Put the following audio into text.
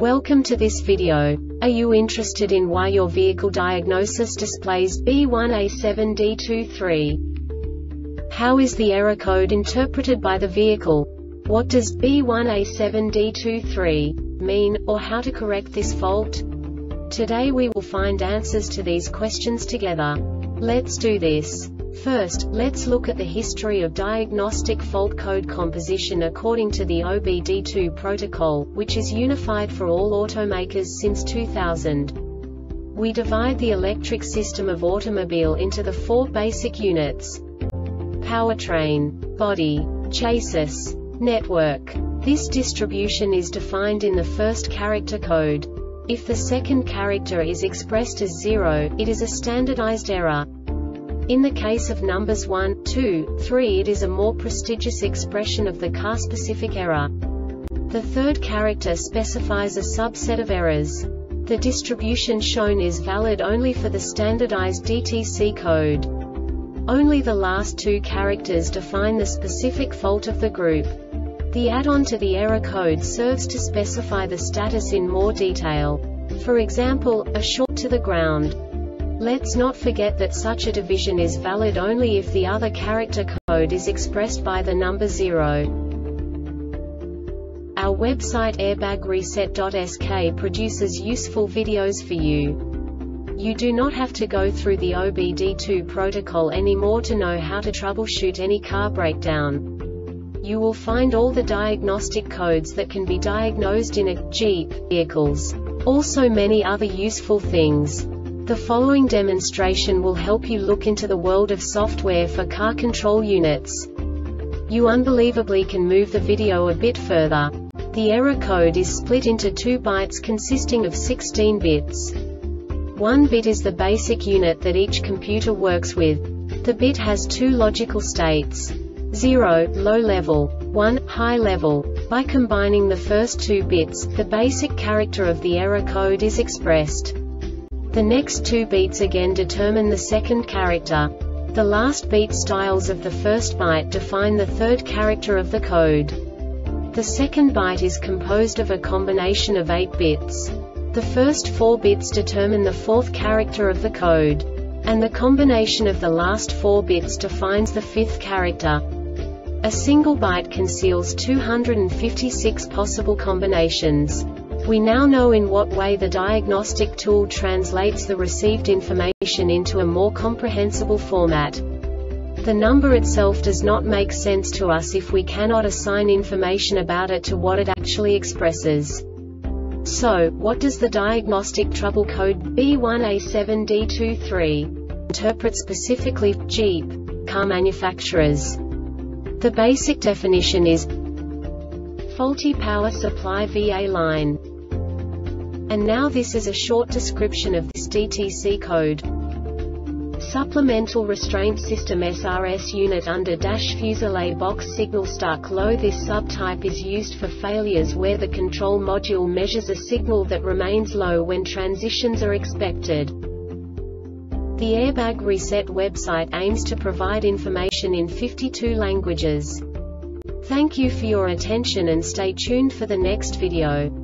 Welcome to this video. Are you interested in why your vehicle diagnosis displays B1A7D23? How is the error code interpreted by the vehicle? What does B1A7D23 mean, or how to correct this fault? Today we will find answers to these questions together. Let's do this. First, let's look at the history of diagnostic fault code composition according to the OBD2 protocol, which is unified for all automakers since 2000. We divide the electric system of automobile into the four basic units: powertrain, body, chassis, network. This distribution is defined in the first character code. If the second character is expressed as 0, it is a standardized error. In the case of numbers 1, 2, 3, it is a more prestigious expression of the car-specific error. The third character specifies a subset of errors. The distribution shown is valid only for the standardized DTC code. Only the last two characters define the specific fault of the group. The add-on to the error code serves to specify the status in more detail. For example, a short to the ground. Let's not forget that such a division is valid only if the other character code is expressed by the number 0. Our website airbagreset.sk produces useful videos for you. You do not have to go through the OBD2 protocol anymore to know how to troubleshoot any car breakdown. You will find all the diagnostic codes that can be diagnosed in a Jeep vehicles. Also many other useful things. The following demonstration will help you look into the world of software for car control units. You unbelievably can move the video a bit further. The error code is split into 2 bytes consisting of 16 bits. 1 bit is the basic unit that each computer works with. The bit has 2 logical states: 0, low level, 1, high level. By combining the first 2 bits, the basic character of the error code is expressed. The next 2 beats again determine the second character. The last beat styles of the first byte define the third character of the code. The second byte is composed of a combination of 8 bits. The first 4 bits determine the fourth character of the code. And the combination of the last 4 bits defines the fifth character. A single byte conceals 256 possible combinations. We now know in what way the diagnostic tool translates the received information into a more comprehensible format. The number itself does not make sense to us if we cannot assign information about it to what it actually expresses. So, what does the diagnostic trouble code B1A7D23 interpret specifically for Jeep car manufacturers? The basic definition is faulty power supply VA line. And now this is a short description of this DTC code. Supplemental restraint system SRS unit under dash fuselage box signal stuck low. This subtype is used for failures where the control module measures a signal that remains low when transitions are expected. The Airbag Reset website aims to provide information in 52 languages. Thank you for your attention and stay tuned for the next video.